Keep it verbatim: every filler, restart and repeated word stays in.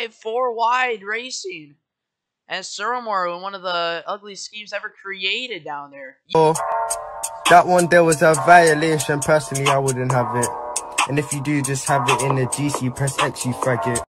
four wide racing. And Siromoru in one of the ugliest schemes ever created down there. Oh, that one there was a violation. Personally, I wouldn't have it. And if you do, just have it in the G C, press X, you faggot.